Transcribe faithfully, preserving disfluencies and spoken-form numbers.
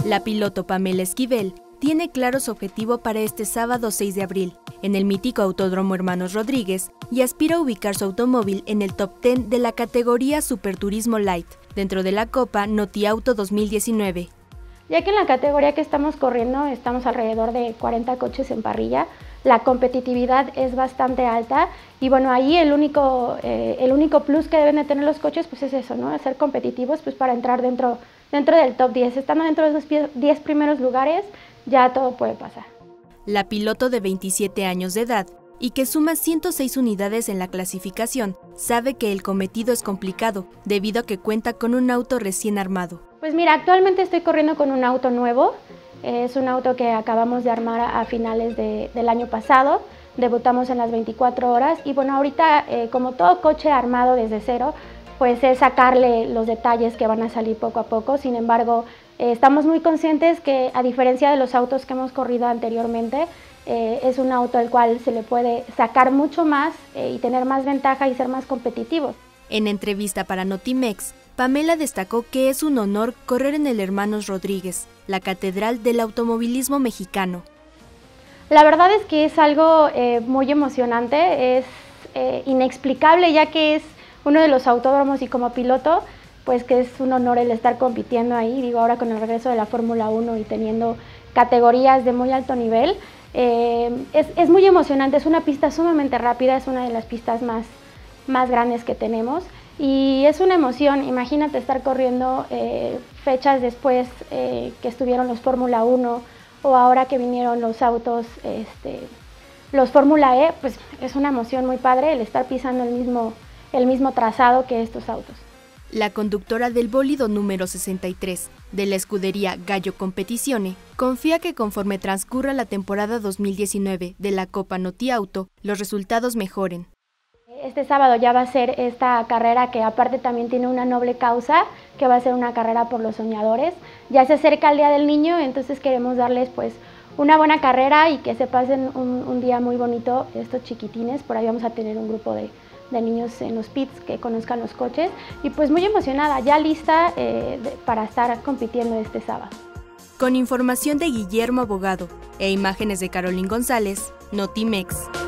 La piloto Pamela Esquivel tiene claro su objetivo para este sábado seis de abril, en el mítico Autódromo Hermanos Rodríguez, y aspira a ubicar su automóvil en el top diez de la categoría Superturismo Light, dentro de la Copa NotiAuto dos mil diecinueve. Ya que en la categoría que estamos corriendo estamos alrededor de cuarenta coches en parrilla, la competitividad es bastante alta y bueno, ahí el único, eh, el único plus que deben de tener los coches pues es eso, ¿no? Ser competitivos pues para entrar dentro, dentro del top diez. Estando dentro de esos diez primeros lugares ya todo puede pasar. La piloto de veintisiete años de edad y que suma ciento seis unidades en la clasificación, sabe que el cometido es complicado debido a que cuenta con un auto recién armado. Pues mira, actualmente estoy corriendo con un auto nuevo. Es un auto que acabamos de armar a finales de, del año pasado, debutamos en las veinticuatro horas y bueno, ahorita eh, como todo coche armado desde cero, pues es sacarle los detalles que van a salir poco a poco. Sin embargo, eh, estamos muy conscientes que a diferencia de los autos que hemos corrido anteriormente, eh, es un auto al cual se le puede sacar mucho más eh, y tener más ventaja y ser más competitivos. En entrevista para Notimex, Pamela destacó que es un honor correr en el Hermanos Rodríguez, la catedral del automovilismo mexicano. La verdad es que es algo eh, muy emocionante, es eh, inexplicable ya que es uno de los autódromos y como piloto, pues que es un honor el estar compitiendo ahí, digo ahora con el regreso de la Fórmula uno y teniendo categorías de muy alto nivel, eh, es, es muy emocionante, es una pista sumamente rápida, es una de las pistas más, más grandes que tenemos. Y es una emoción, imagínate estar corriendo eh, fechas después eh, que estuvieron los Fórmula uno o ahora que vinieron los autos, este, los Fórmula E, pues es una emoción muy padre el estar pisando el mismo, el mismo trazado que estos autos. La conductora del bólido número sesenta y tres de la escudería Gallo Competizione confía que conforme transcurra la temporada dos mil diecinueve de la Copa NotiAuto, los resultados mejoren. Este sábado ya va a ser esta carrera que aparte también tiene una noble causa, que va a ser una carrera por los soñadores. Ya se acerca el Día del Niño, entonces queremos darles pues una buena carrera y que se pasen un, un día muy bonito estos chiquitines. Por ahí vamos a tener un grupo de, de niños en los pits que conozcan los coches y pues muy emocionada, ya lista eh, de, para estar compitiendo este sábado. Con información de Guillermo Abogado e imágenes de Carolín González, Notimex.